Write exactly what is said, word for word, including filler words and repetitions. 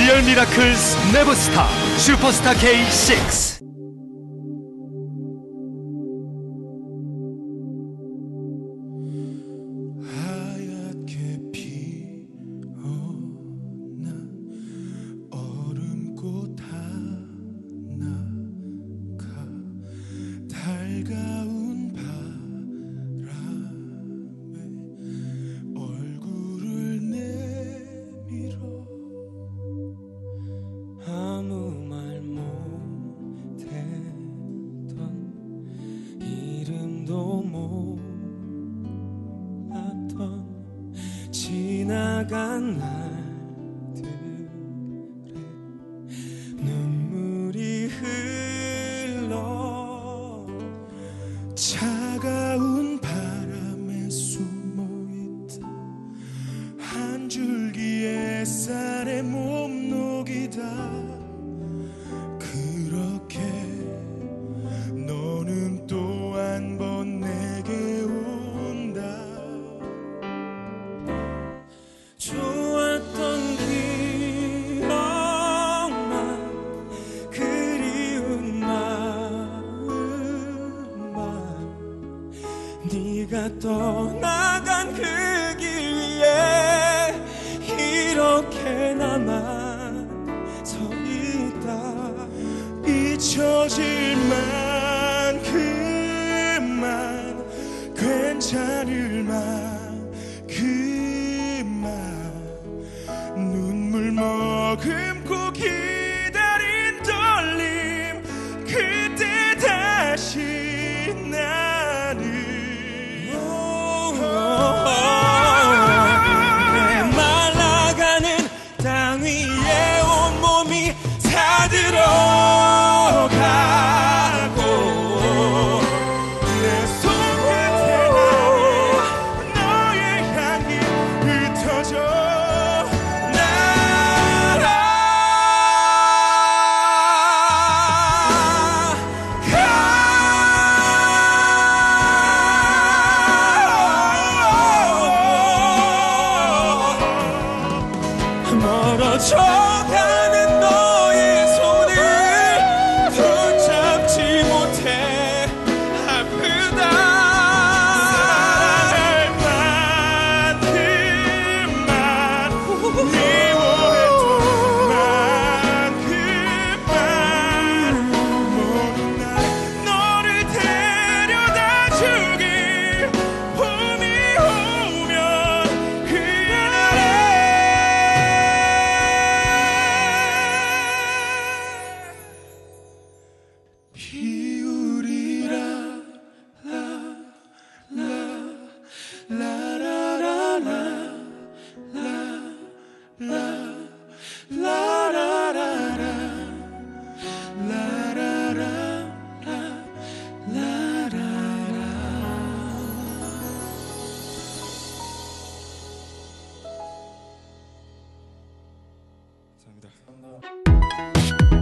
리얼 미라클스 네버스타 슈퍼스타 케이 식스. 지나간 날들에 눈물이 흘러 차가운 바람에 숨어있다 한 줄기 햇살에 몸 녹이다 그렇게 너는 또 한 번 내게 온다 좋았던 기억만 그리운 마음만 네가 떠나간 그 길 위에 이렇게 남아 서 있다 잊혀질 만큼만 괜찮을 만큼만 눈물 머금고 기다린 떨림 그때 다시 나는 메말라가는 땅 위에 온몸이 사들어가고 내 손끝에 나는 너의 향기 흩어져 멀어져가는 너의 손을 붙잡지 못해 아프다 사랑할 만큼만 미워했던 만큼만 모든 날 너를 데려다 주길 봄이 오면 그날에 비우리라 감사합니다.